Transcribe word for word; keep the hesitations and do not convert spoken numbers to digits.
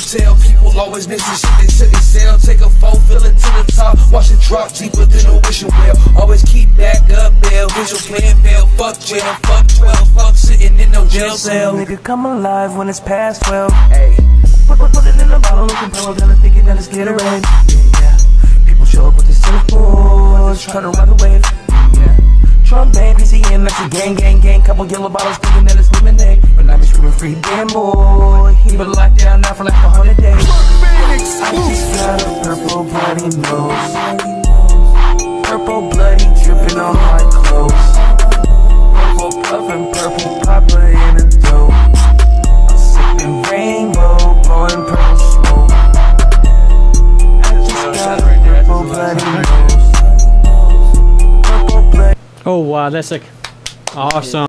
tell. People always missing shit they said they sell. Take a phone, fill it to the top, watch it drop deeper than a wishing well. Always keep back up, bail. Visual plan fail. Fuck jail, fuck twelve, fuck sitting in no jail cell. Nigga come alive when it's past twelve. Hey, put, put, put it in a bottle, looking pillow, then I'm thinking that it's Gatorade. Yeah, yeah. People show up with the surfboards, try to ride the wave. Yeah. Trunk bang, P C M, that's a gang, gang, gang. Couple yellow bottles thinking that it's lemonade. But I be screaming free damn boy. He been locked down now for like a hundred days. I just got a purple bloody nose. Purple bloody dripping on my clothes. Purple puffin', purple popper in a dope. I'm sipping rainbow, blowing purple smoke. I just got a purple bloody nose. Purple bloody. Oh wow, that's like awesome.